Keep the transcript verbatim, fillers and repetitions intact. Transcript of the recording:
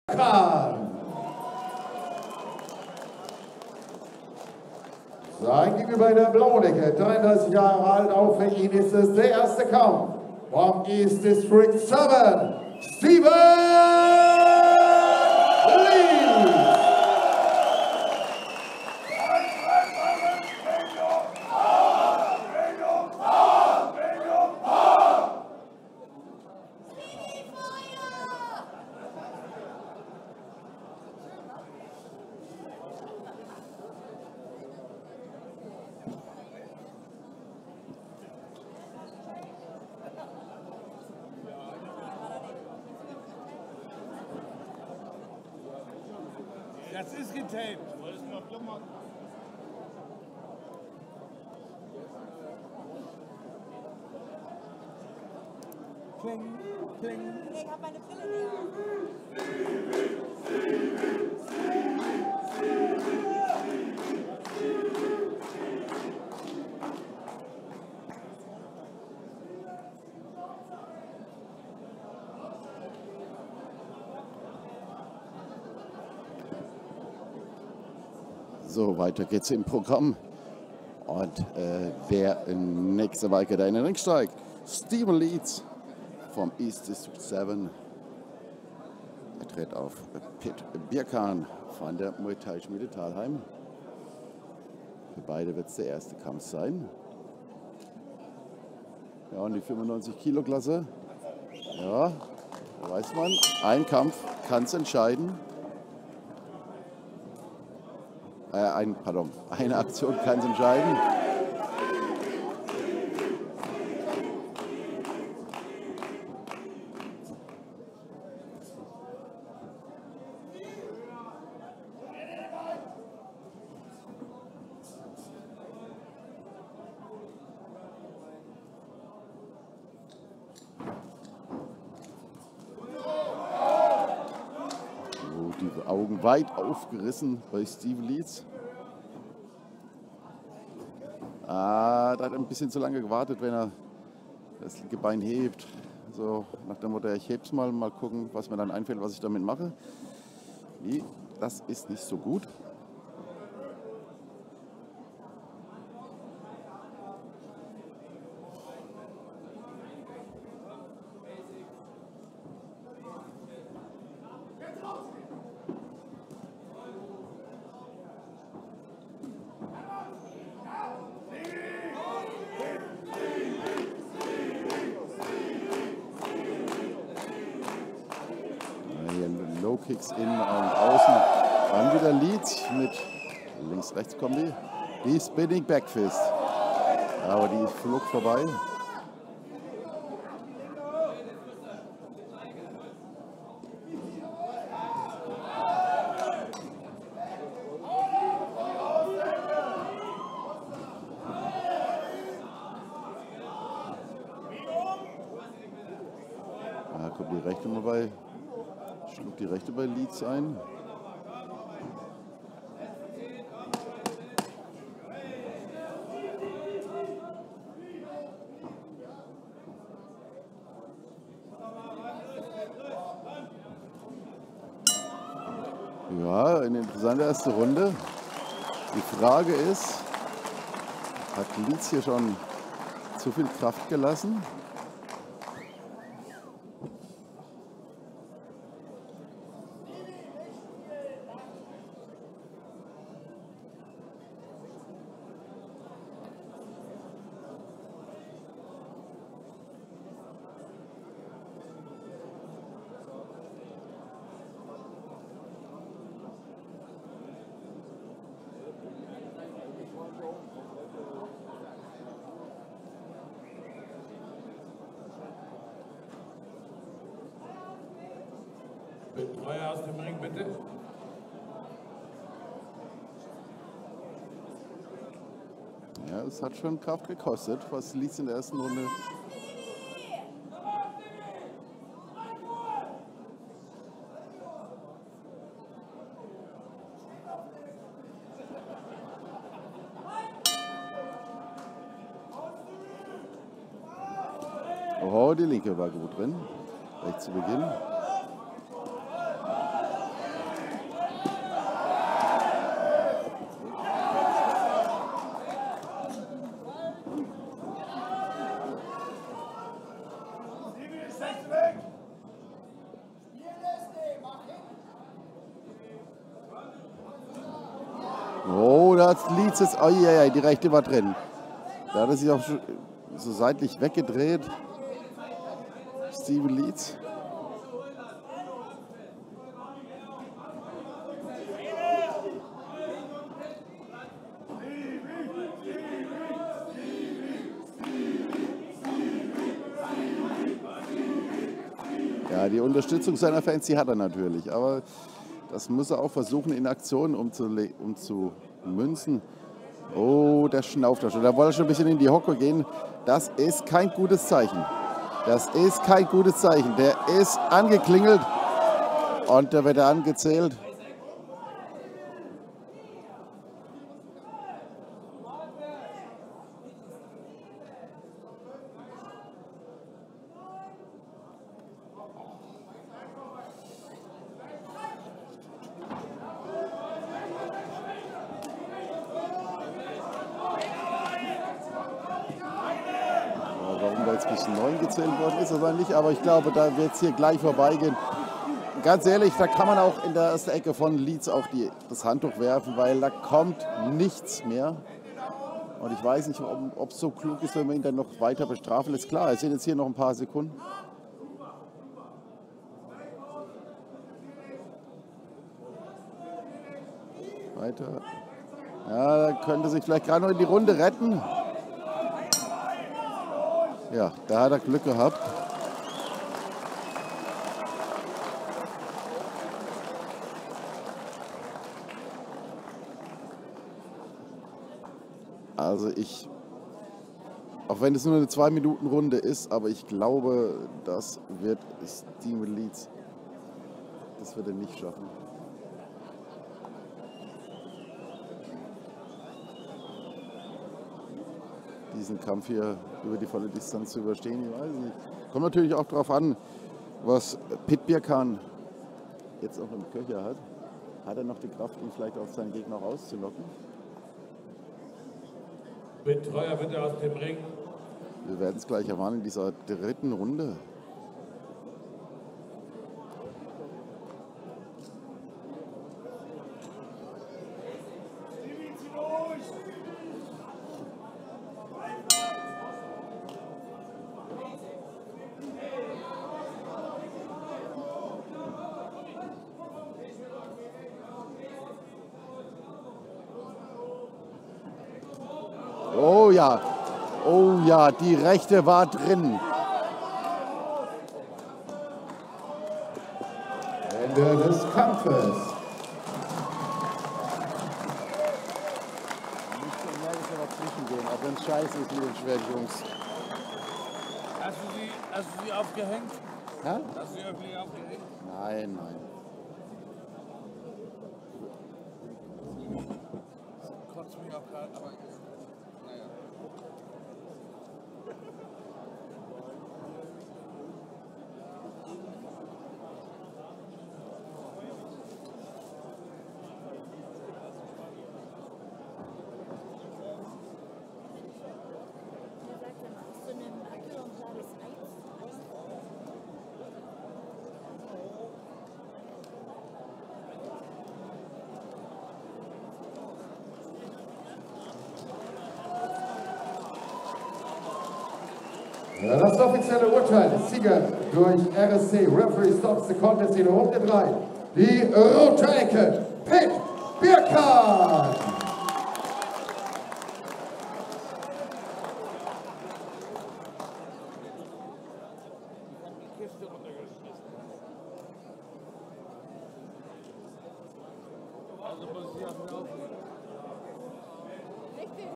Khan. Sein Gegenüber in der blauen Ecke, dreiunddreißig Jahre alt, auch für ihn ist es der erste Kampf. From East District sieben, Steven Lee. Das ist getaped. Kling, kling. Ich habe meine Brille nicht auf. So, weiter geht's im Programm. Und äh, wer in nächster Woche da in den Ring steigt, Steven Leeds vom East District sieben. Er tritt auf Pit Birkan von der Muay Thai Schmiede Thalheim. Für beide wird es der erste Kampf sein. Ja, und die fünfundneunzig Kilo Klasse. Ja, da weiß man, ein Kampf kann es entscheiden. Äh, ein, pardon, eine Aktion kann es entscheiden. Die Augen weit aufgerissen bei Steven Leeds. Ah, da hat er ein bisschen zu lange gewartet, wenn er das linke Bein hebt. So nach dem Motto, ich heb's mal, mal gucken, was mir dann einfällt, was ich damit mache. Nee, das ist nicht so gut. Low Kicks innen und außen. Dann wieder Leeds mit Links-Rechts-Kombi. Die Spinning Backfist. Aber die flog vorbei. Da kommt die rechte mal bei. Schlug die rechte bei Leeds ein. Ja, eine interessante erste Runde. Die Frage ist, hat Leeds hier schon zu viel Kraft gelassen? Betreuer aus dem Ring, bitte. Ja, es hat schon Kraft gekostet, was Leeds in der ersten Runde. Oh, die linke war gut drin, recht zu Beginn. Oh, da hat Leeds jetzt. Oh ja, ja, die rechte war drin. Da hat er sich auch schon so seitlich weggedreht. Steven Leeds. Ja, die Unterstützung seiner Fans, die hat er natürlich. Aber das muss er auch versuchen, in Aktionen umzumünzen. Oh, der schnauft da schon. Da wollte er schon ein bisschen in die Hocke gehen. Das ist kein gutes Zeichen. Das ist kein gutes Zeichen. Der ist angeklingelt und da wird er angezählt. Warum da jetzt bis neun gezählt worden ist, aber nicht. Aber ich glaube, da wird es hier gleich vorbeigehen. Ganz ehrlich, da kann man auch in der ersten Ecke von Leeds auch die, das Handtuch werfen, weil da kommt nichts mehr. Und ich weiß nicht, ob es so klug ist, wenn man ihn dann noch weiter bestrafen lässt. Klar, es sind jetzt hier noch ein paar Sekunden. Weiter. Ja, da könnte sich vielleicht gerade noch in die Runde retten. Ja, da hat er Glück gehabt. Also ich, auch wenn es nur eine zwei Minuten Runde ist, aber ich glaube, das wird Steven Leeds, das wird er nicht schaffen. Diesen Kampf hier über die volle Distanz zu überstehen, ich weiß nicht. Kommt natürlich auch darauf an, was Pit Birkan jetzt auch im Köcher hat. Hat er noch die Kraft, ihn vielleicht auf seinen Gegner rauszulocken? Betreuer bitte aus dem Ring. Wir werden es gleich erfahren in dieser dritten Runde. Oh ja, oh ja, die rechte war drin. Ende des Kampfes. Nicht so energisch dazwischen gehen, auch wenn es scheiße ist mit den schweren Jungs. Hast du sie, hast du sie aufgehängt? Ja? Hast du sie öffentlich aufgehängt? Nein, nein. Kotzt mich auch gerade, aber naja. Ja, das offizielle Urteil des Sieger durch R S C Referee Stops the Contest in Runde drei. Die rote Ecke, Pit Birkan. Kiste runtergeschmissen. Also muss ich auch laufen.